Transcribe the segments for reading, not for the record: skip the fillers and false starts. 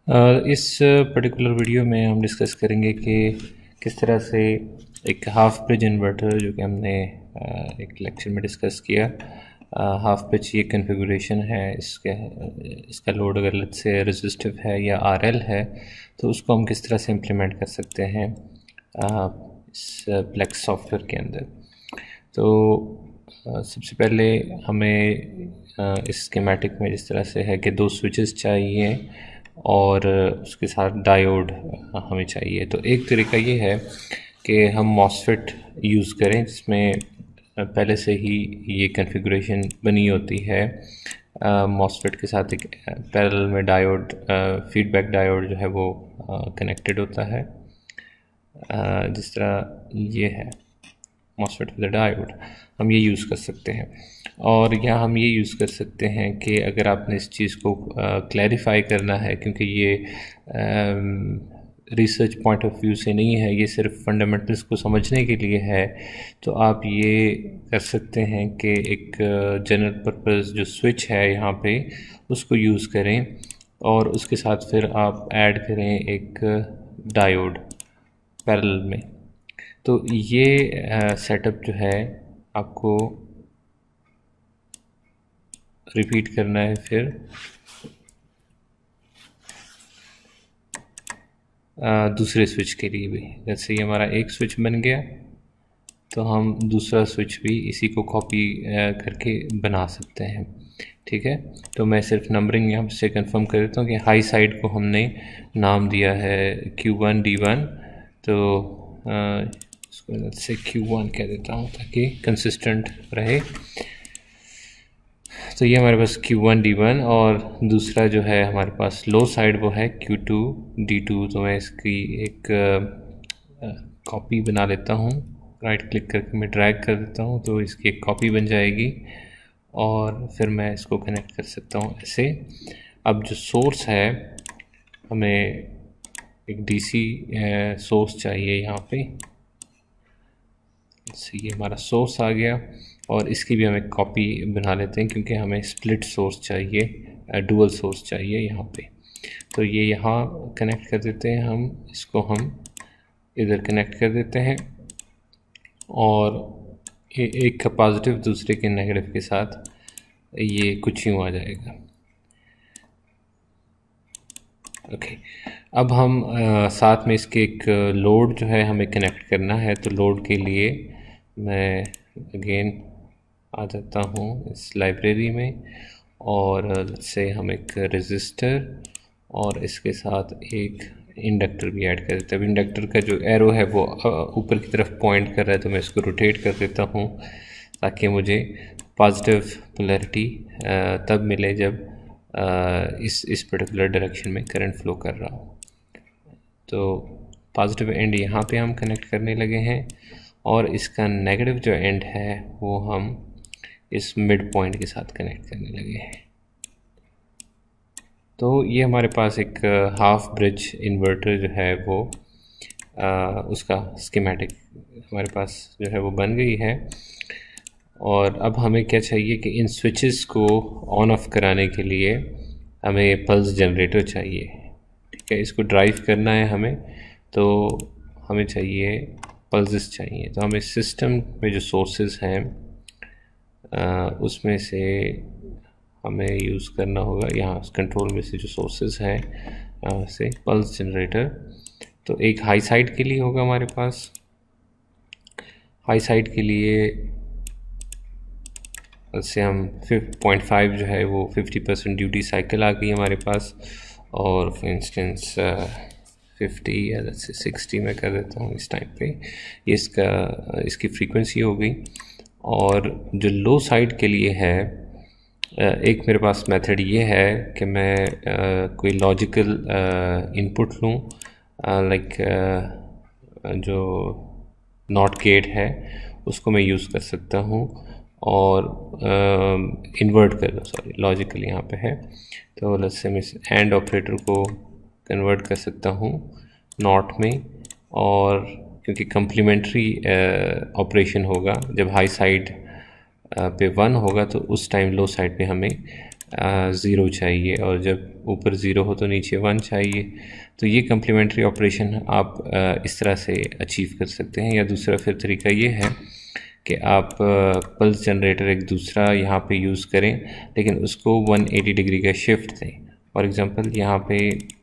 इस particular video में हम डिस्कस करेंगे कि किस तरह से एक हाफ ब्रिज इन्वर्टर जो कि हमने एक लेक्चर में डिस्कस किया। हाफ ब्रिज ये कॉन्फ़िगरेशन है, इसका लोड अगर लेट से रेजिस्टिव है या आरएल है तो उसको हम किस तरह से इम्प्लीमेंट कर सकते हैं इस प्लेक्स सॉफ्टवेयर के अंदर। तो सबसे पहले हमें इस स्कीमेटिक में जिस तरह से है कि 2 स्विचेस चाहिए और उसके साथ डायोड हमें चाहिए। तो एक तरीका ये है कि हम मॉसफेट यूज़ करें जिसमें पहले से ही ये कॉन्फ़िगरेशन बनी होती है। मॉसफेट के साथ एक पैरेलल में डायोड, फीडबैक डायोड जो है वो कनेक्टेड होता है। जिस तरह ये है मॉसफेट विद डायोड, हम ये यूज़ कर सकते हैं। और यहाँ हम ये यूज़ कर सकते हैं कि अगर आपने इस चीज़ को क्लैरिफाई करना है, क्योंकि ये रिसर्च पॉइंट ऑफ व्यू से नहीं है, ये सिर्फ फंडामेंटल्स को समझने के लिए है, तो आप ये कर सकते हैं कि एक जनरल पर्पस जो स्विच है यहाँ पे उसको यूज़ करें और उसके साथ फिर आप ऐड करें एक डायोड पैरेलल में। तो ये सेटअप जो है आपको रिपीट करना है फिर दूसरे स्विच के लिए भी। जैसे ये हमारा एक स्विच बन गया तो हम दूसरा स्विच भी इसी को कॉपी करके बना सकते हैं। ठीक है, तो मैं सिर्फ नंबरिंग यहाँ से कंफर्म कर देता हूँ कि हाई साइड को हमने नाम दिया है Q1 D1, तो इसको से Q1 कह देता हूँ ताकि कंसिस्टेंट रहे। तो ये हमारे पास Q1 D1 और दूसरा जो है हमारे पास लो साइड वो है Q2 D2। तो मैं इसकी एक कॉपी बना लेता हूँ, राइट क्लिक करके मैं ड्रैग कर देता हूँ तो इसकी एक कॉपी बन जाएगी और फिर मैं इसको कनेक्ट कर सकता हूँ ऐसे। अब जो सोर्स है, हमें एक DC सोर्स चाहिए यहाँ पे। ये हमारा सोर्स आ गया और इसकी भी हम एक कॉपी बना लेते हैं क्योंकि हमें स्प्लिट सोर्स चाहिए, डुअल सोर्स चाहिए यहाँ पे। तो ये यहाँ कनेक्ट कर देते हैं, हम इसको हम इधर कनेक्ट कर देते हैं और एक का पॉजिटिव दूसरे के नेगेटिव के साथ ये कुछ यूँ आ जाएगा। ओके, अब हम साथ में इसके एक लोड जो है हमें कनेक्ट करना है। तो लोड के लिए मैं अगेन आ जाता हूँ इस लाइब्रेरी में और से हम एक रेजिस्टर और इसके साथ एक इंडक्टर भी ऐड कर देते हैं। अब इंडक्टर का जो एरो है वो ऊपर की तरफ पॉइंट कर रहा है, तो मैं इसको रोटेट कर देता हूँ ताकि मुझे पॉजिटिव पोलैरिटी तब मिले जब इस पर्टिकुलर डायरेक्शन में करंट फ्लो कर रहा हो। तो पॉजिटिव एंड यहाँ पे हम कनेक्ट करने लगे हैं और इसका नेगेटिव जो एंड है वो हम इस मिड पॉइंट के साथ कनेक्ट करने लगे हैं। तो ये हमारे पास एक हाफ ब्रिज इन्वर्टर जो है वो उसका स्कीमेटिक हमारे पास जो है वो बन गई है। और अब हमें क्या चाहिए कि इन स्विचेस को ऑन ऑफ कराने के लिए हमें पल्स जनरेटर चाहिए। ठीक है, इसको ड्राइव करना है हमें, तो हमें चाहिए पल्सेस चाहिए। तो हमें सिस्टम में जो सोर्सेज हैं उसमें से हमें यूज़ करना होगा, यहाँ कंट्रोल में से जो सोर्सेज हैं से पल्स जनरेटर। तो एक हाई साइड के लिए होगा हमारे पास, हाई साइड के लिए से हम 0.5 जो है वो 50% ड्यूटी साइकिल आ गई हमारे पास, और फॉर इंस्टेंस 50 या 60 में कर देता हूँ इस टाइम पे, ये इसकी फ्रीक्वेंसी हो गई। और जो लो साइड के लिए है, एक मेरे पास मेथड ये है कि मैं कोई लॉजिकल इनपुट लूँ, लाइक जो नॉट गेट है उसको मैं यूज़ कर सकता हूँ और इन्वर्ट कर दो, सॉरी लॉजिकल यहाँ पे है। तो लेट्स से मैं इस एंड ऑपरेटर को कन्वर्ट कर सकता हूँ नॉट में, और क्योंकि कम्प्लीमेंट्री ऑपरेशन होगा, जब हाई साइड पे 1 होगा तो उस टाइम लो साइड पे हमें ज़ीरो चाहिए, और जब ऊपर ज़ीरो हो तो नीचे 1 चाहिए। तो ये कम्प्लीमेंट्री ऑपरेशन आप इस तरह से अचीव कर सकते हैं। या दूसरा फिर तरीका ये है कि आप पल्स जनरेटर एक दूसरा यहाँ पे यूज़ करें, लेकिन उसको 180 डिग्री का शिफ्ट दें। फॉर एग्ज़ाम्पल यहाँ पे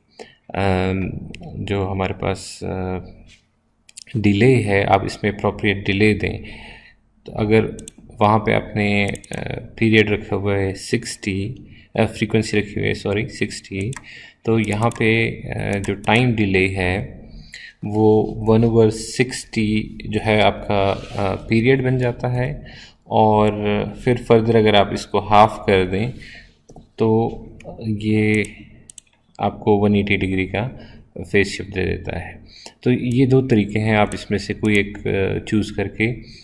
जो हमारे पास डिले है, आप इसमें अप्रोप्रिएट डिले दें। तो अगर वहाँ पे आपने पीरियड रखा हुआ है 60, फ्रीक्वेंसी रखी हुई है 60, तो यहाँ पे जो टाइम डिले है वो 1/60 जो है आपका पीरियड बन जाता है। और फिर फर्दर अगर आप इसको हाफ कर दें तो ये आपको 180 डिग्री का फेस शिफ्ट दे देता है। तो ये दो तरीके हैं, आप इसमें से कोई एक चूज़ करके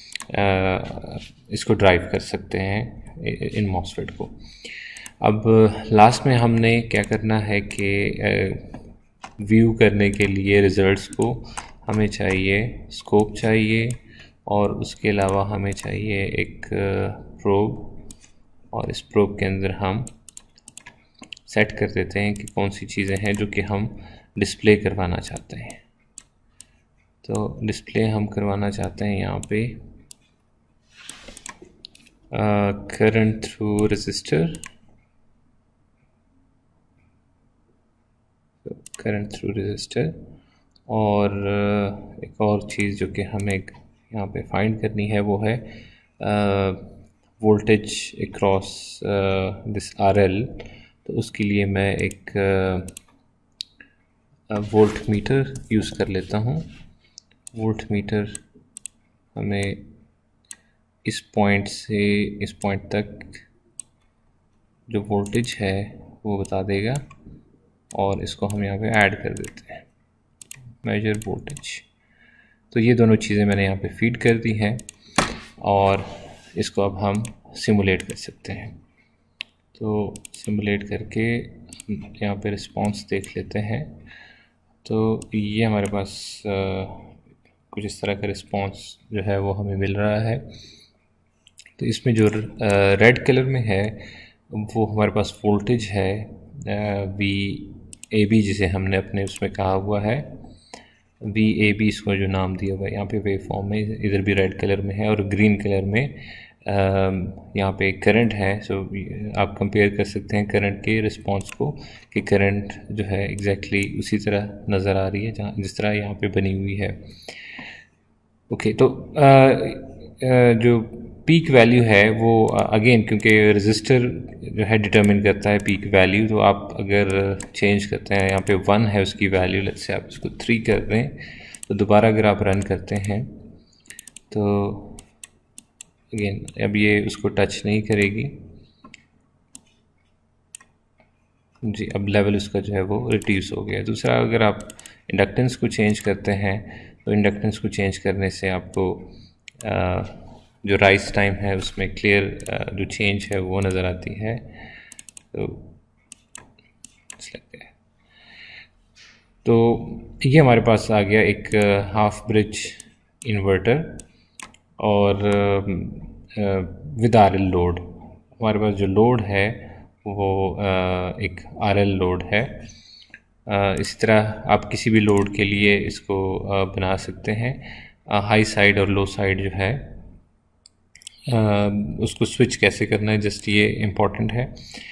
इसको ड्राइव कर सकते हैं इन मॉसफेट को। अब लास्ट में हमने क्या करना है कि व्यू करने के लिए रिज़ल्ट्स को हमें चाहिए स्कोप चाहिए, और उसके अलावा हमें चाहिए एक प्रोब, और इस प्रोब के अंदर हम सेट कर देते हैं कि कौन सी चीज़ें हैं जो कि हम डिस्प्ले करवाना चाहते हैं। तो डिस्प्ले हम करवाना चाहते हैं यहाँ पे करंट थ्रू रजिस्टर, और एक और चीज़ जो कि हमें यहाँ पे फाइंड करनी है वो है वोल्टेज अक्रॉस दिस RL। तो उसके लिए मैं एक वोल्ट मीटर यूज़ कर लेता हूँ। वोल्ट मीटर हमें इस पॉइंट से इस पॉइंट तक जो वोल्टेज है वो बता देगा, और इसको हम यहाँ पे ऐड कर देते हैं मेजर वोल्टेज। तो ये दोनों चीज़ें मैंने यहाँ पे फीड कर दी हैं, और इसको अब हम सिमुलेट कर सकते हैं। तो सिमुलेट करके यहाँ पे रिस्पांस देख लेते हैं। तो ये हमारे पास कुछ इस तरह का रिस्पांस जो है वो हमें मिल रहा है। तो इसमें जो रेड कलर में है वो हमारे पास वोल्टेज है VAB, जिसे हमने अपने उसमें कहा हुआ है VAB, इसको जो नाम दिया हुआ है यहाँ पे वेव फॉर्म में, इधर भी रेड कलर में है, और ग्रीन कलर में यहाँ पे करंट है। सो आप कंपेयर कर सकते हैं करंट के रिस्पांस को कि करंट जो है एग्जैक्टली उसी तरह नज़र आ रही है जहाँ जिस तरह यहाँ पे बनी हुई है। ओके, तो जो पीक वैल्यू है वो अगेन क्योंकि रजिस्टर जो है डिटरमिन करता है पीक वैल्यू, तो आप अगर चेंज करते हैं यहाँ पे 1 है उसकी वैल्यू, लेट्स से आप इसको 3 कर दें, तो दोबारा अगर आप रन करते हैं तो अगेन अब ये उसको टच नहीं करेगी जी। अब लेवल उसका जो है वो रिड्यूस हो गया। दूसरा, अगर आप इंडक्टेंस को चेंज करते हैं तो इंडक्टेंस को चेंज करने से आपको जो राइज टाइम है उसमें क्लियर जो चेंज है वो नज़र आती है। तो ये हमारे पास आ गया एक हाफ ब्रिज इन्वर्टर, और विद RL लोड। हमारे पास जो लोड है वो एक RL लोड है। इसी तरह आप किसी भी लोड के लिए इसको बना सकते हैं। हाई साइड और लो साइड जो है उसको स्विच कैसे करना है, जस्ट ये इम्पॉर्टेंट है।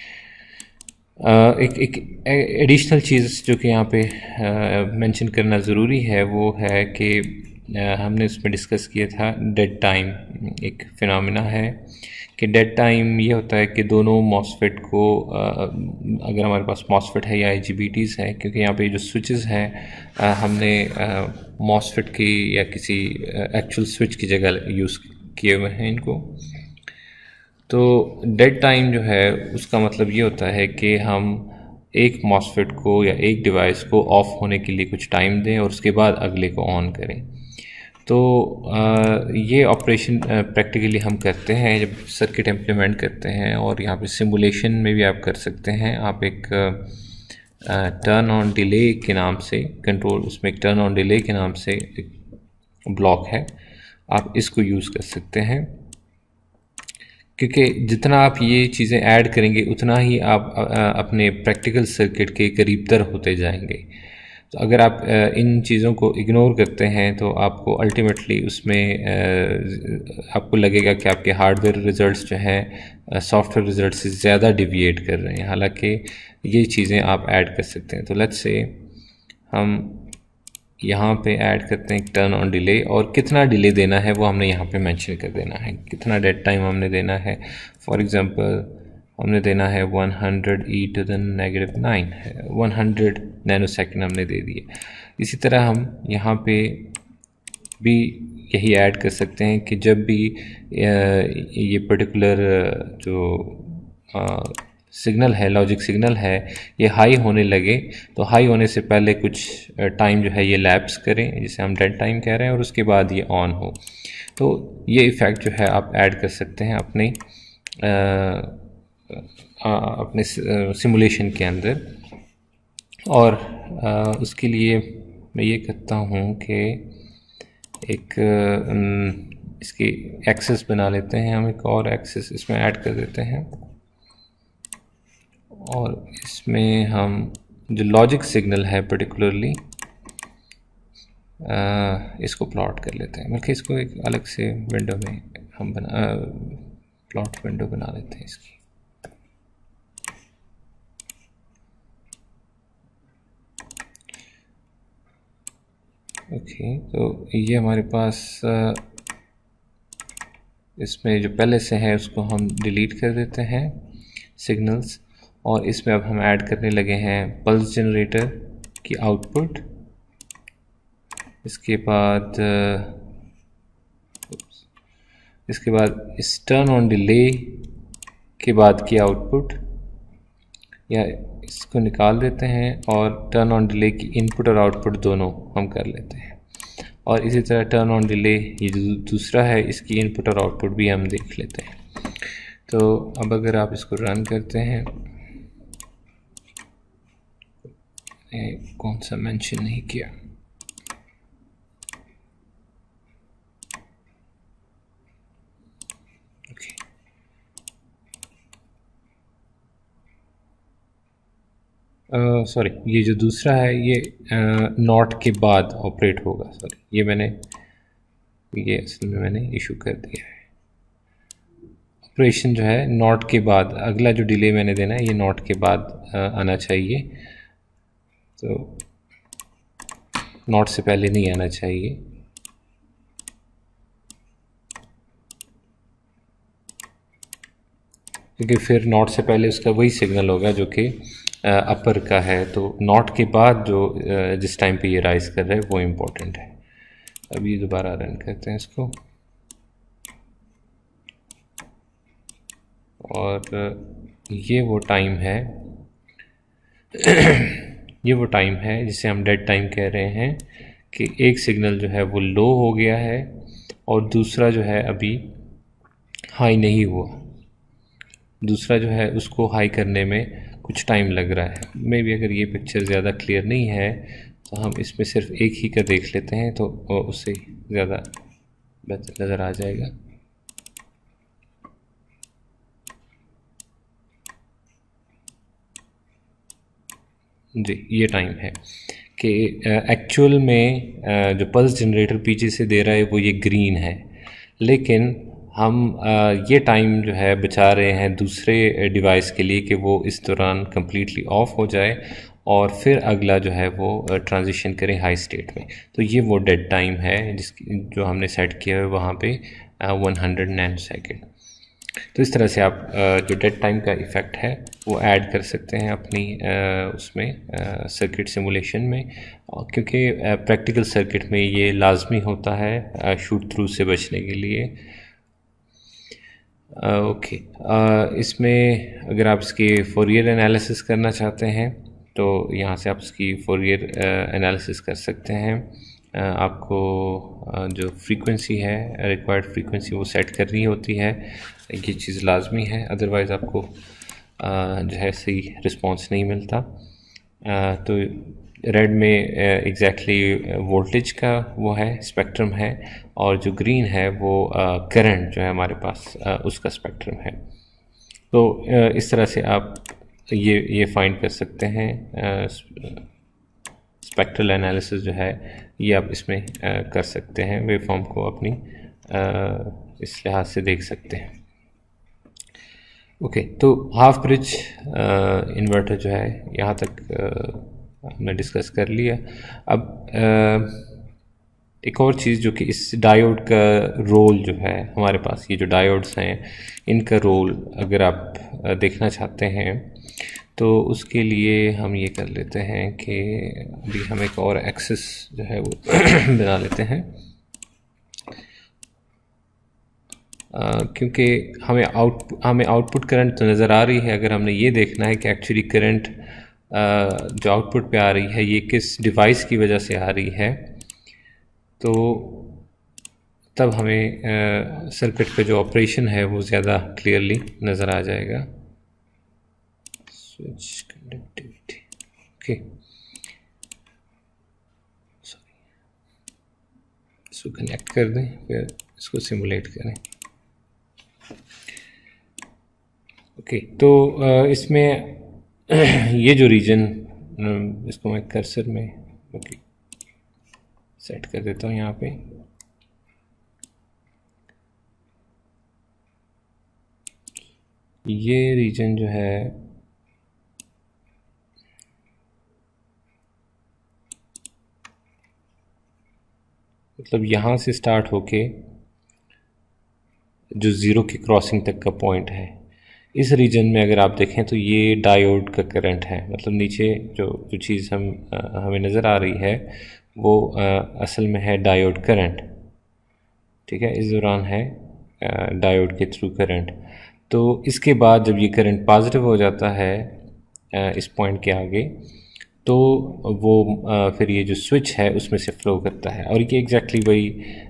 एक एडिशनल चीज़ जो कि यहाँ पे मेंशन करना ज़रूरी है वो है कि हमने उसमें डिस्कस किया था डेड टाइम। एक फिनोमेना है कि डेड टाइम ये होता है कि दोनों मॉसफेट को अगर हमारे पास मॉसफेट है या IGBTs है, क्योंकि यहाँ पे जो स्विचेस हैं हमने मॉसफेट की या किसी एक्चुअल स्विच की जगह यूज़ किए हुए हैं इनको। तो डेड टाइम जो है उसका मतलब ये होता है कि हम एक मॉसफेट को या एक डिवाइस को ऑफ होने के लिए कुछ टाइम दें और उसके बाद अगले को ऑन करें। तो ये ऑपरेशन प्रैक्टिकली हम करते हैं जब सर्किट इम्प्लीमेंट करते हैं, और यहाँ पे सिमुलेशन में भी आप कर सकते हैं। आप एक टर्न ऑन डिले के नाम से कंट्रोल, उसमें एक टर्न ऑन डिले के नाम से एक ब्लॉक है, आप इसको यूज़ कर सकते हैं। क्योंकि जितना आप ये चीज़ें ऐड करेंगे उतना ही आप अपने प्रैक्टिकल सर्किट के करीब तर होते जाएंगे। तो अगर आप इन चीज़ों को इग्नोर करते हैं तो आपको अल्टीमेटली उसमें आपको लगेगा कि आपके हार्डवेयर रिज़ल्ट्स जो हैं सॉफ्टवेयर रिज़ल्ट से ज़्यादा डिविएट कर रहे हैं, हालांकि ये चीज़ें आप ऐड कर सकते हैं। तो लेट्स से हम यहाँ पे ऐड करते हैं टर्न ऑन डिले, और कितना डिले देना है वो हमने यहाँ पे मेंशन कर देना है, कितना डेड टाइम हमने देना है। फॉर एग्जांपल हमने देना है 100e⁻⁹ है, 100 नैनोसेकंड हमने दे दिए। इसी तरह हम यहाँ पे भी यही ऐड कर सकते हैं कि जब भी ये पर्टिकुलर जो सिग्नल है, लॉजिक सिग्नल है, ये हाई होने लगे तो हाई होने से पहले कुछ टाइम जो है ये लैप्स करें, जिसे हम डेड टाइम कह रहे हैं, और उसके बाद ये ऑन हो। तो ये इफ़ेक्ट जो है आप ऐड कर सकते हैं अपने सिमुलेशन के अंदर। और उसके लिए मैं ये कहता हूँ कि एक इसकी एक्सेस बना लेते हैं हम, एक और एक्सेस इसमें ऐड कर देते हैं, और इसमें हम जो लॉजिक सिग्नल है पर्टिकुलरली इसको प्लॉट कर लेते हैं, बल्कि इसको एक अलग से विंडो में हम प्लॉट विंडो बना लेते हैं इसकी। ओके, तो ये हमारे पास इसमें जो पहले से है उसको हम डिलीट कर देते हैं सिग्नल्स, और इसमें अब हम ऐड करने लगे हैं पल्स जनरेटर की आउटपुट। इसके बाद इस टर्न ऑन डिले के बाद की आउटपुट, या इसको निकाल देते हैं और टर्न ऑन डिले की इनपुट और आउटपुट दोनों हम कर लेते हैं। और इसी तरह टर्न ऑन डिले ये जो दूसरा है, इसकी इनपुट और आउटपुट भी हम देख लेते हैं। तो अब अगर आप इसको रन करते हैं, कौन सा मेंशन नहीं किया, सॉरी, ये जो दूसरा है ये नॉट के बाद ऑपरेट होगा। सॉरी, ये असल में मैंने इशू कर दिया है। ऑपरेशन जो है नॉट के बाद, अगला जो डिले मैंने देना है ये नॉट के बाद आना चाहिए, तो नॉट से पहले नहीं आना चाहिए। क्योंकि फिर नॉट से पहले उसका वही सिग्नल होगा जो कि अपर का है, तो नॉट के बाद जो जिस टाइम पे ये राइज कर रहा है वो इम्पोर्टेंट है। अभी दोबारा रन करते हैं इसको, और ये वो टाइम है ये वो टाइम है जिसे हम डेड टाइम कह रहे हैं, कि एक सिग्नल जो है वो लो हो गया है और दूसरा जो है अभी हाई नहीं हुआ। दूसरा जो है उसको हाई करने में कुछ टाइम लग रहा है। मे भी अगर ये पिक्चर ज़्यादा क्लियर नहीं है तो हम इसमें सिर्फ एक ही का देख लेते हैं, तो उससे ज़्यादा बेहतर नज़र आ जाएगा। जी, ये टाइम है कि एक्चुअल में जो पल्स जनरेटर पीछे से दे रहा है वो ये ग्रीन है, लेकिन हम ये टाइम जो है बचा रहे हैं दूसरे डिवाइस के लिए कि वो इस दौरान कम्प्लीटली ऑफ हो जाए और फिर अगला जो है वो ट्रांजिशन करें हाई स्टेट में। तो ये वो डेड टाइम है जो हमने सेट किया है वहाँ पे 100 नैनोसेकंड। तो इस तरह से आप जो डेड टाइम का इफ़ेक्ट है वो ऐड कर सकते हैं अपनी उसमें सर्किट सिमुलेशन में, क्योंकि प्रैक्टिकल सर्किट में ये लाजमी होता है शूट थ्रू से बचने के लिए। ओके, इसमें अगर आप इसकी फोरियर एनालिसिस करना चाहते हैं तो यहाँ से आप इसकी फोरियर एनालिसिस कर सकते हैं। आपको जो फ्रीक्वेंसी है, रिक्वायर्ड फ्रीक्वेंसी वो सेट करनी होती है, ये चीज़ लाजमी है, अदरवाइज़ आपको जो है सही रिस्पॉन्स नहीं मिलता। तो रेड में एग्जैक्टली वोल्टेज का वो है स्पेक्ट्रम है, और जो ग्रीन है वो करंट जो है हमारे पास उसका स्पेक्ट्रम है। तो इस तरह से आप ये फाइंड कर सकते हैं। स्पेक्ट्रल एनालिसिस जो है ये आप इसमें कर सकते हैं, वेवफॉर्म को अपनी इस लिहाज से देख सकते हैं। ओके, तो हाफ ब्रिज इन्वर्टर जो है यहाँ तक हमने डिस्कस कर लिया। अब एक और चीज़ जो कि इस डायोड का रोल जो है हमारे पास, ये जो डायोड्स हैं इनका रोल अगर आप देखना चाहते हैं तो उसके लिए हम ये कर लेते हैं कि अभी हम एक और एक्सेस जो है वो बना लेते हैं, क्योंकि हमें आउटपुट करंट तो नज़र आ रही है। अगर हमने ये देखना है कि एक्चुअली करंट जो आउटपुट पे आ रही है ये किस डिवाइस की वजह से आ रही है, तो तब हमें सर्किट का जो ऑपरेशन है वो ज़्यादा क्लियरली नज़र आ जाएगा। स्विच कंडक्टिविटी, ओके, सॉरी, इसको कनेक्ट कर दें फिर इसको सिमुलेट करें। ओके, तो इसमें ये जो रीजन, इसको मैं कर्सर में ओके सेट कर देता हूँ यहाँ पे। ये रीजन जो है मतलब यहाँ से स्टार्ट होके जो ज़ीरो की क्रॉसिंग तक का पॉइंट है, इस रीजन में अगर आप देखें तो ये डायोड का करंट है। मतलब नीचे जो चीज़ हमें नज़र आ रही है वो असल में है डायोड करंट, ठीक है, इस दौरान है डायोड के थ्रू करंट। तो इसके बाद जब ये करंट पॉजिटिव हो जाता है इस पॉइंट के आगे, तो वो फिर ये जो स्विच है उसमें से फ़्लो करता है। और ये एग्जैक्टली वही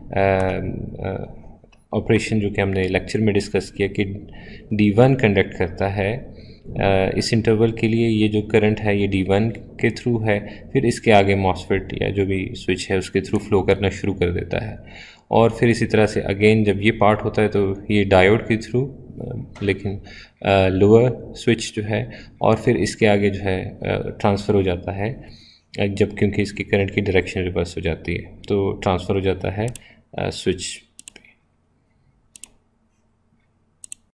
ऑपरेशन जो कि हमने लेक्चर में डिस्कस किया कि D1 कंडक्ट करता है इस इंटरवल के लिए। ये जो करंट है ये D1 के थ्रू है, फिर इसके आगे मॉसफेट या जो भी स्विच है उसके थ्रू फ्लो करना शुरू कर देता है। और फिर इसी तरह से अगेन जब ये पार्ट होता है तो ये डायोड के थ्रू, लेकिन लोअर स्विच जो है, और फिर इसके आगे जो है ट्रांसफ़र हो जाता है जब, क्योंकि इसकी करंट की डायरेक्शन रिवर्स हो जाती है तो ट्रांसफ़र हो जाता है स्विच